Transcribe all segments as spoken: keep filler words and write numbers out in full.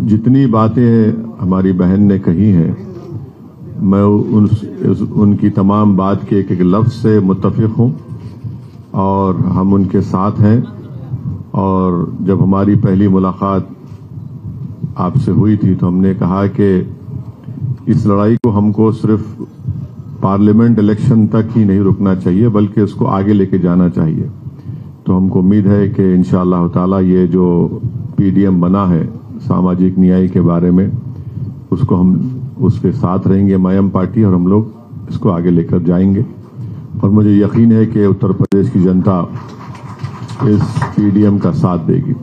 जितनी बातें हमारी बहन ने कही हैं, मैं उन, उनकी तमाम बात के एक एक लफ्ज से मुत्तफिक हूं और हम उनके साथ हैं। और जब हमारी पहली मुलाकात आपसे हुई थी तो हमने कहा कि इस लड़ाई को हमको सिर्फ पार्लियामेंट इलेक्शन तक ही नहीं रुकना चाहिए बल्कि इसको आगे लेके जाना चाहिए। तो हमको उम्मीद है कि इंशाअल्लाह ताला ये जो पीडीएम बना है सामाजिक न्याय के बारे में, उसको हम उसके साथ रहेंगे मायम पार्टी, और हम लोग इसको आगे लेकर जाएंगे। और मुझे यकीन है कि उत्तर प्रदेश की जनता इस पीडीएम का साथ देगी।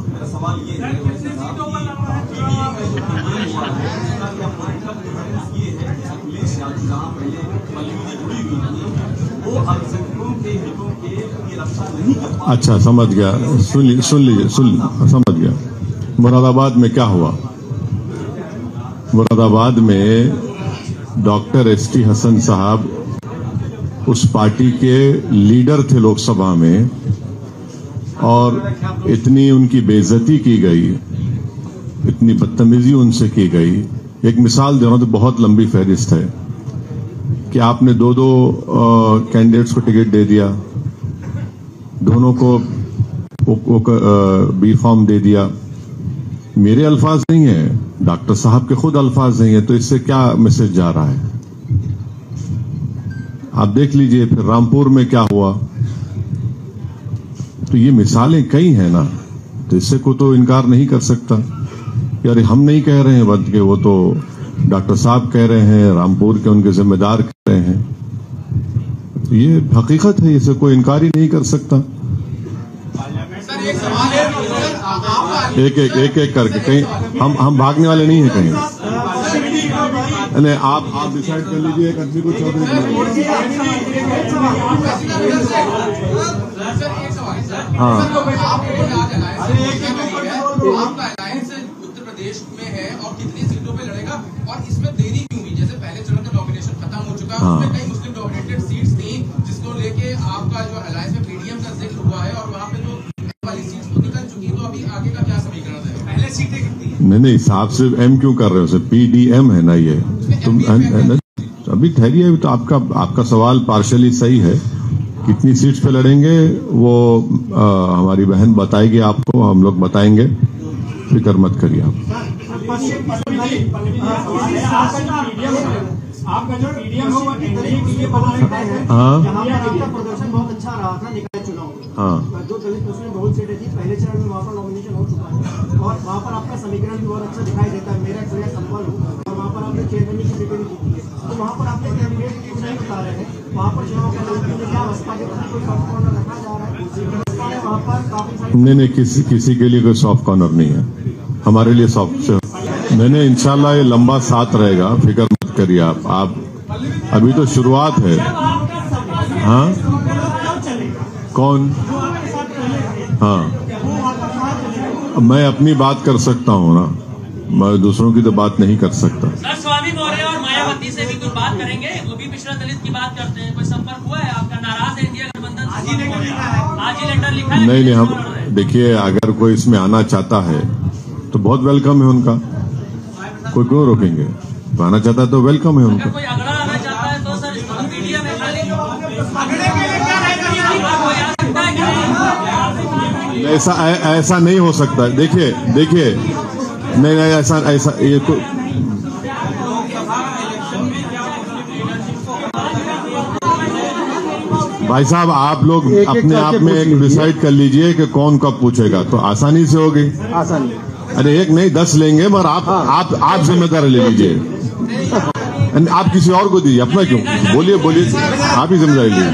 अच्छा, समझ गया। सुन लीजिए सुन लीजिए सुन समझ गया। मुरादाबाद में क्या हुआ? मुरादाबाद में डॉक्टर एस टी हसन साहब उस पार्टी के लीडर थे लोकसभा में, और इतनी उनकी बेइज्जती की गई, इतनी बदतमीजी उनसे की गई। एक मिसाल देना तो बहुत लंबी फहरिस्त है कि आपने दो दो कैंडिडेट्स को टिकट दे दिया, दोनों को बी फॉर्म दे दिया। मेरे अल्फाज नहीं है, डॉक्टर साहब के खुद अल्फाज नहीं है, तो इससे क्या मैसेज जा रहा है? आप देख लीजिए फिर रामपुर में क्या हुआ। तो ये मिसालें कई हैं ना, तो इससे को तो इनकार नहीं कर सकता। यार हम नहीं कह रहे हैं बल्कि वो तो डॉक्टर साहब कह रहे हैं, रामपुर के उनके जिम्मेदार कह रहे हैं। तो ये हकीकत है, इसे कोई इनकार ही नहीं कर सकता। एक एक एक एक करके कहीं हम हम भागने वाले नहीं हैं कहीं। नहीं, आप आप डिसाइड कर लीजिए एक आदमी को चौधरी। हाँ, आपका अलायंस उत्तर प्रदेश में है और कितनी सीटों पे लड़ेगा, और इसमें देरी क्यों हुई? जैसे पहले चरण का डोमिनेशन खत्म हो चुका है, हाँ। उसमें कई मुस्लिम डोमिनेटेड सीट्स थी जिसको लेके आपका जो अलायंस में पीडीएम का जिक्र हुआ है, और वहाँ पे जो वाली सीट्स तो निकल चुकी, तो अभी आगे का क्या समीकरण है? पहले सीटें कितनी है? नहीं नहीं, साहब सिर्फ एम क्यों कर रहे हो? सिर्फ पीडीएम है ना ये। तुम अभी ठहरिए, तो आपका आपका सवाल पार्शली सही है। कितनी सीट्स पे लड़ेंगे वो आ, हमारी बहन बताएगी आपको, हम लोग बताएंगे, फिक्र मत करिए आप। आपका जो पीडीएम होगा एनडीए के लिए बना है, हाँ, यहाँ पर आपका प्रदर्शन बहुत अच्छा रहा था निकाय चुनाव में। हाँ, जो दलित मुस्लिम बहुत सीटें थी पहले चरण में वहाँ पर नॉमिनेशन हो चुका है, और वहाँ पर आपका समीकरण भी बहुत अच्छा दिखाई देता है। मेरा एक्सपीरियंस संपन्न हो, और वहाँ पर आपने चेयरमैन की सीटें भी जीती है। तो वहाँ पर आपने कैंडिडेट क्यों नहीं बता रहे हैं? वहाँ पर चुनाव का क्या बसपा के प्रति कोई सॉफ्ट कॉर्नर रखा जा रहा है? वहाँ पर काफी सारी नहीं नहीं, किसी किसी के लिए कोई सॉफ्ट कॉर्नर नहीं है, हमारे लिए सॉफ्ट। नहीं नहीं, इंशाल्लाह ये लंबा साथ रहेगा, फिक्र मत करिए आप आप अभी तो शुरुआत है। हाँ, कौन? हाँ, मैं अपनी बात कर सकता हूँ ना, मैं दूसरों की तो बात नहीं कर सकता। सर, स्वामी मौर्य और मायावती से भी कुछ बात करेंगे? वो भी पिछड़ा दलित की बात करते हैं, कोई संपर्क हुआ है आपका? नाराज है इंडिया गठबंधन? आज ही लेटर लिखा है, आज ही लेटर लिखा है। नहीं नहीं, हम देखिए, अगर कोई इसमें आना चाहता है तो बहुत वेलकम है उनका, कोई क्यों रोकेंगे? तो आना चाहता है तो वेलकम है उनका। कोई अगड़ा आना चाहता है तो सर इसको मीडिया में खाली ऐसा ऐसा नहीं हो सकता। देखिए देखिए, नहीं नहीं, ऐसा ऐसा ये तो भाई साहब, आप लोग अपने आप में एक डिसाइड कर लीजिए कि कौन कब पूछेगा, तो आसानी से हो गई। आसानी। अरे एक नहीं दस लेंगे, मगर आप हाँ। आप आप जिम्मेदारी ले लीजिए। आप किसी और को दीजिए, अपना क्यों? बोलिए बोलिए, आप ही जिम्मेदारी लीजिए।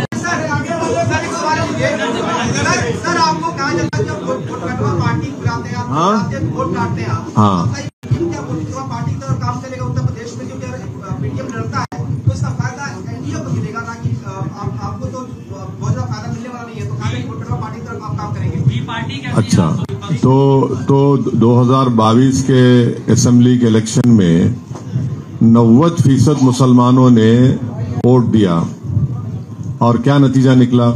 हाँ हाँ, पार्टी की तरफ काम चलेगा उत्तर प्रदेश में, क्योंकि पीडीएम लड़ता है तो इसका फायदा एनडीए को मिलेगा, ना कि आपको तो बहुत ज्यादा फायदा मिलने वाला नहीं है। तो पार्टी की तरफ आप काम करेंगे। अच्छा, तो तो दो हज़ार बाईस के असेंबली के इलेक्शन में नब्बे फीसद मुसलमानों ने वोट दिया, और क्या नतीजा निकला?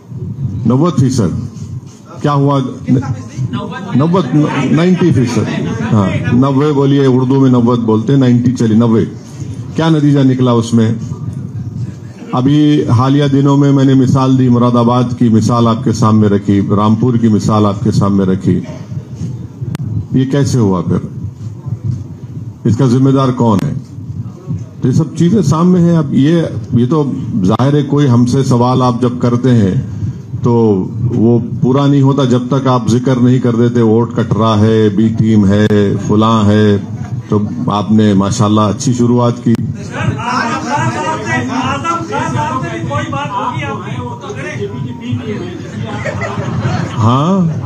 नब्बे फीसद क्या हुआ? नब्बे नाइन्टी फीसद हाँ, नब्बे बोलिए, उर्दू में नब्बे बोलते हैं, नाइन्टी चली, नब्बे। क्या नतीजा निकला उसमें? अभी हालिया दिनों में मैंने मिसाल दी, मुरादाबाद की मिसाल आपके सामने रखी, रामपुर की मिसाल आपके सामने रखी। ये कैसे हुआ फिर? इसका जिम्मेदार कौन है? तो ये सब चीजें सामने हैं। अब ये ये तो जाहिर है, कोई हमसे सवाल आप जब करते हैं तो वो पूरा नहीं होता जब तक आप जिक्र नहीं कर देते वोट कट रहा है, बी टीम है, फुला है। तो आपने माशाल्लाह अच्छी शुरुआत की। हाँ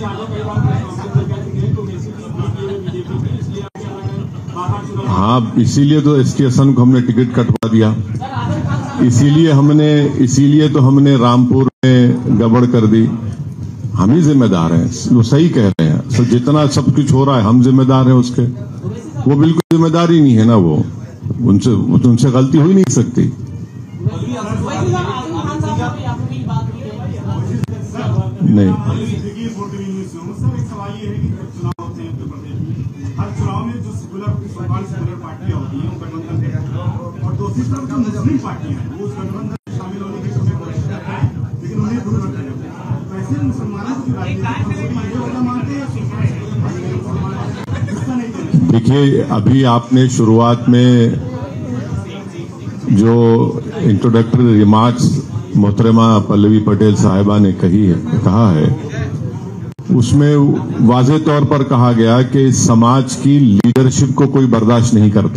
हाँ, इसीलिए तो एस टी हसन को हमने टिकट कटवा दिया, इसीलिए हमने इसीलिए तो हमने रामपुर में गड़बड़ कर दी। हम ही जिम्मेदार हैं, वो सही कह रहे हैं। so, जितना सब कुछ हो रहा है हम जिम्मेदार हैं उसके। वो बिल्कुल जिम्मेदारी नहीं है ना, वो उनसे उनसे गलती हो ही नहीं सकती। नहीं, हर चुनाव में जो सेकुलर सेकुलर पार्टियां होती हैं गठबंधन में, और दूसरी तरफ जो मुस्लिम पार्टियां हैं वो उस गठबंधन में शामिल होने की समय कोशिश करते हैं, लेकिन उन्हें दूर रखा जाता है। तो ऐसे मुसलमानों की राजनीति मानते हैं। देखिए, अभी आपने शुरुआत में जो इंट्रोडक्टरी रिमार्क्स मोहतरमा पल्लवी पटेल साहिबा ने कही है कहा है उसमें वाज़ेह तौर पर कहा गया कि समाज की लीडरशिप को कोई बर्दाश्त नहीं करता।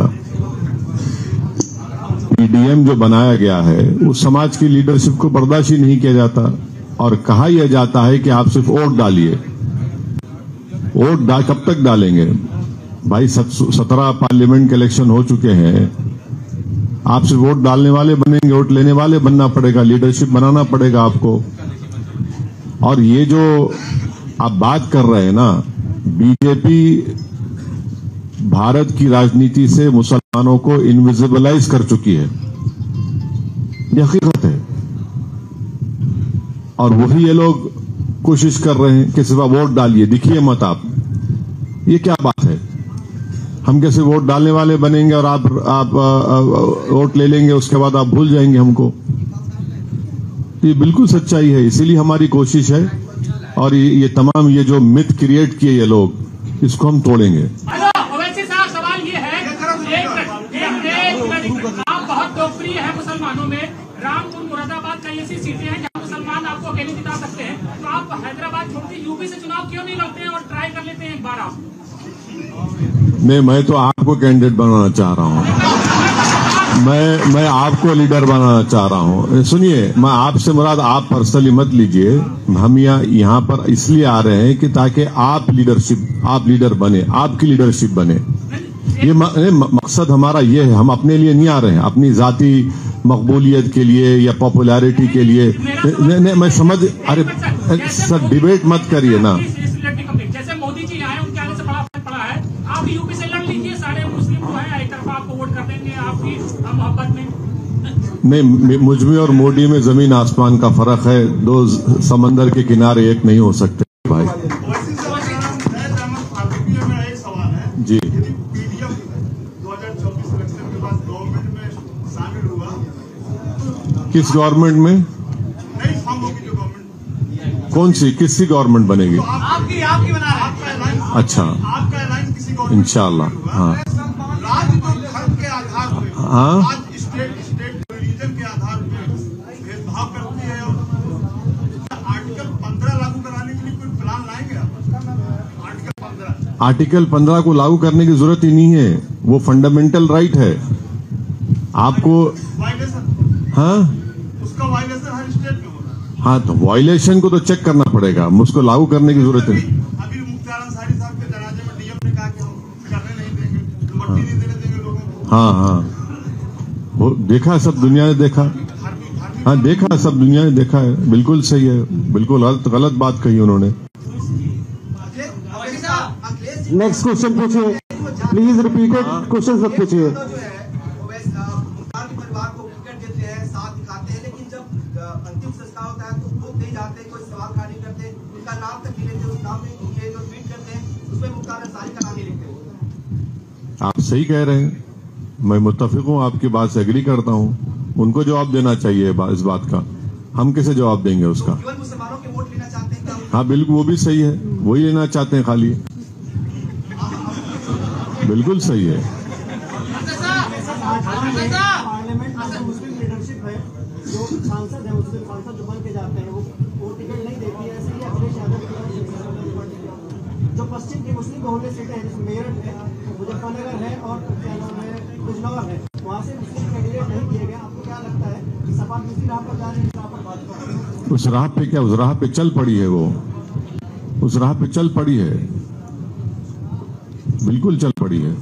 पीडीएम जो बनाया गया है उस समाज की लीडरशिप को बर्दाश्त ही नहीं किया जाता, और कहा यह जाता है कि आप सिर्फ वोट डालिए। वोट डा, कब तक डालेंगे भाई? सत्रह पार्लियामेंट के इलेक्शन हो चुके हैं, आप सिर्फ वोट डालने वाले बनेंगे? वोट लेने वाले बनना पड़ेगा, लीडरशिप बनाना पड़ेगा आपको। और ये जो आप बात कर रहे हैं ना, बीजेपी भारत की राजनीति से मुसलमानों को इनविजिबलाइज कर चुकी है, ये हकीकत है। और वही ये लोग कोशिश कर रहे हैं कि सिर्फ वोट डालिए, दिखिए मत आप। ये क्या बात है? हम कैसे वोट डालने वाले बनेंगे और आप आप वोट ले लेंगे, उसके बाद आप भूल जाएंगे हमको? ये बिल्कुल सच्चाई है। इसीलिए हमारी कोशिश है, और ये, ये तमाम ये जो मिथ क्रिएट किए ये लोग, इसको हम तोड़ेंगे। ओवैसी साहब, सवाल ये है, आप बहुत लोकप्रिय है मुसलमानों में, रामपुर मुरादाबाद कई ऐसी सीटें हैं जहां मुसलमान आपको अकेले जिता सकते हैं, तो आप हैदराबाद छोड़ के यूपी से चुनाव क्यों नहीं लड़ते हैं और ट्राई कर लेते हैं एक बार आप? नहीं, मैं तो आपको कैंडिडेट बनाना चाह रहा हूं। मैं मैं आपको लीडर बनाना चाह रहा हूं। सुनिए, मैं आपसे मुराद आप पर्सनली मत लीजिए। हम यहाँ यहाँ पर इसलिए आ रहे हैं कि ताकि आप लीडरशिप आप लीडर बने, आपकी लीडरशिप बने। ये मकसद हमारा ये है। हम अपने लिए नहीं आ रहे हैं, अपनी जाती मकबूलियत के लिए या पॉपुलैरिटी के लिए। नहीं, नहीं, मैं समझ, अरे सर डिबेट मत करिए ना। जैसे मोदी जी आए, उनके आने से बड़ा फर्क पड़ा है। आप यूपी से लड़ लीजिए, सारे मुस्लिम जो है एक तरफा आपको वोट कर देंगे आपकी मोहब्बत में। नहीं, मुझ में और मोदी में जमीन आसमान का फर्क है। दो समंदर के किनारे एक नहीं हो सकते भाई। एक सवाल है जी, पीडीएम दो हज़ार चौबीस इलेक्शन के बाद गवर्नमेंट में शामिल हुआ, किस गवर्नमेंट में? नई फॉर्म होगी जो गवर्नमेंट, कौन सी, किसकी गवर्नमेंट बनेगी? आपकी आपकी बना रहे आपका अलायंस, अच्छा, आपका अलायंस किसी गवर्नमेंट इंशाल्लाह। हाँ राज्य जो धर्म के आधार पर, हाँ राज्य स्टेट स्टेट रिलीजन के आधार पर भेदभाव करती है, और आर्टिकल पंद्रह लागू कराने के लिए कोई प्लान लाएंगे आप? आर्टिकल पंद्रह आर्टिकल पंद्रह को लागू करने की जरूरत ही नहीं है, वो फंडामेंटल राइट है आपको। वायलेशन, हाँ उसका वायलेशन हर स्टेट में हो रहा है। हाँ, तो वायलेशन को तो चेक करना पड़ेगा, उसको लागू करने की जरूरत नहीं। अभी मुख्तार अंसारी साहब के जनाजे में डीएम ने कहा कि हम करने नहीं देंगे, मट्टी नहीं देने देंगे लोगों को। हाँ हाँ, वो देखा, सब दुनिया ने देखा। हाँ, देखा, सब दुनिया ने देखा है। बिल्कुल सही है, बिल्कुल गलत गलत बात कही उन्होंने। नेक्स्ट क्वेश्चन पूछिए, प्लीज रिपीटेड क्वेश्चन सब पूछिए। परिवार को टिकट देते हैं, साथ दिखाते हैं, लेकिन जब अंतिम संस्कार होता है तो वो नहीं जाते, कोई सवाल खड़ा नहीं करते, उनका नाम तक नहीं लेते, उस नाम में ये जो ट्वीट करते हैं उसमें मुख्तार अंसारी का नाम ही लिखते हो। आप सही कह रहे हैं, मैं मुत्तफिक हूं, आपकी बात से एग्री करता हूं। उनको जवाब देना चाहिए इस बात का, हम कैसे जवाब देंगे उसका। केवल मुसलमानों के वोट लेना चाहते हैं क्या? हाँ बिल्कुल, वो भी सही है, वही लेना चाहते हैं खाली, बिल्कुल सही है। पार्लियामेंट में जो मुस्लिम लीडरशिप है, जो सांसद है, मुस्लिम सांसद जो बन के जाते हैं, वो वो टिकट नहीं देती है। ऐसे ही अखिलेश यादव जो पश्चिम की मुस्लिम बहुल्य सीटें हैं, जैसे मेरठ है, मुजफ्फरनगर है और क्या नाम है बिजनौर है, वहाँ से मुस्लिम कैंडिडेट नहीं किए गए। आपको क्या लगता है कि सपा दूसरी राह पर जा रही है, राह पर भाजपा? उस राह पे क्या, उस राह पे चल पड़ी है, वो उस राह पे चल पड़ी है, बिल्कुल चल पड़ी है।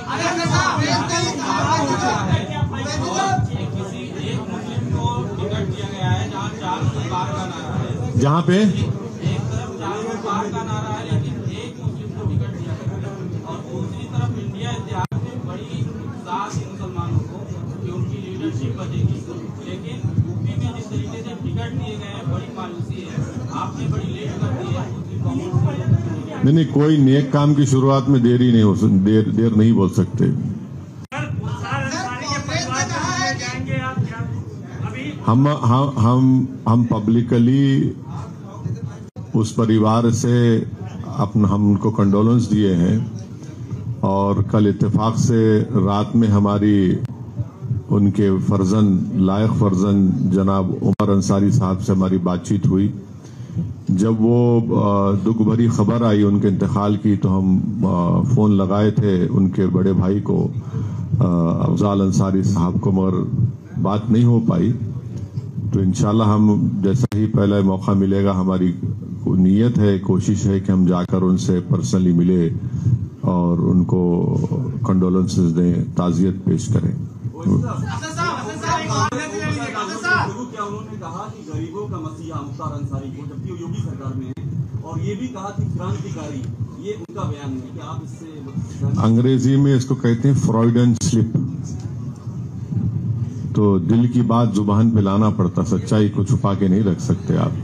जहाँ पे एक तरफ चार बार का नारा है, लेकिन एक मुस्लिम को टिकट दिया गया है, और दूसरी तरफ इंडिया इतिहास में बड़ी साथ ही मुसलमानों को कि उनकी लीडरशिप बचेगी, लेकिन यूपी में जिस तरीके से टिकट दिए गए हैं बड़ी मायूसी है। आपने बड़ी लेट कर दी है नहीं नहीं, कोई नेक काम की शुरुआत में देरी नहीं हो, देर देर नहीं बोल सकते। हम हम हम हम पब्लिकली उस परिवार से अपना हम उनको कंडोलेंस दिए हैं, और कल इत्तेफाक से रात में हमारी उनके फर्जन लायक फर्जन जनाब उमर अंसारी साहब से हमारी बातचीत हुई। जब वो दुख भरी खबर आई उनके इंतकाल की, तो हम फोन लगाए थे उनके बड़े भाई को, अफजाल अंसारी साहब को, मगर बात नहीं हो पाई। तो इंशाल्लाह हम जैसा ही पहला मौका मिलेगा, हमारी नीयत है, कोशिश है कि हम जाकर उनसे पर्सनली मिले और उनको कंडोलेंसेस दें, ताजियत पेश करें। क्या उन्होंने कहा कि गरीबों का मसीहा मुख्तार अंसारी को, जबकि वो योगी सरकार में है, और ये भी कहा कि क्रांतिकारी, ये उनका बयान है कि आप इससे, अंग्रेजी में इसको कहते हैं फ्रॉइडन स्लिप। तो दिल की बात जुबान पे लाना पड़ता, सच्चाई को छुपा के नहीं रख सकते आप।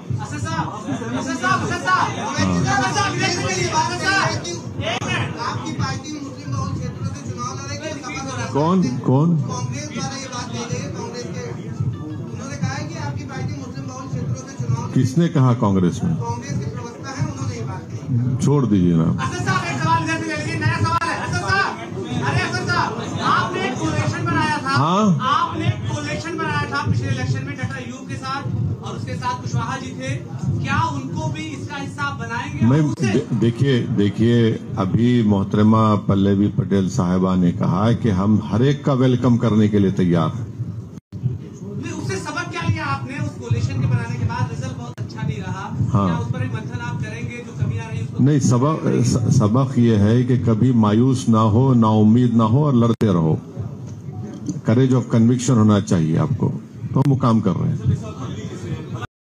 आपकी पार्टी मुस्लिम बहुल क्षेत्रों से चुनाव लड़ेगी? कौन कौन कांग्रेस द्वारा ये बात कही गई है, कांग्रेस के उन्होंने कहा है कि आपकी पार्टी मुस्लिम बहुल क्षेत्रों से चुनाव, किसने कहा कांग्रेस में? कांग्रेस के प्रवक्ता है, उन्होंने ये बात कही। छोड़ दीजिए ना। असद साहब एक सवाल इधर से ले लीजिए, नया सवाल है। असद साहब, अरे असद साहब, आपने एक कोलेशन बनाया था, हाँ? आपने एक कोलेशन बनाया था पिछले इलेक्शन में डॉक्टर अयूब के साथ, और उसके साथ कुशवाहा जी थे, क्या उनको भी इसका हिस्सा बनाएंगे? मैं दे, देखिए देखिए अभी मोहतरमा पल्लवी पटेल साहिबा ने कहा है कि हम हर एक का वेलकम करने के लिए तैयार हैं। उससे सबक क्या लिया आपने? उस कोलेशन के बनाने के बाद रिजल्ट बहुत अच्छा नहीं रहा, हाँ। क्या उस पर एक मंथन आप करेंगे? जो कमियां रही उसको नहीं, सबक सबक ये है कि कभी मायूस ना हो, ना उम्मीद ना हो, और लड़ते रहो। करेज ऑफ कन्विक्शन होना चाहिए आपको, तो हम वो काम कर रहे हैं।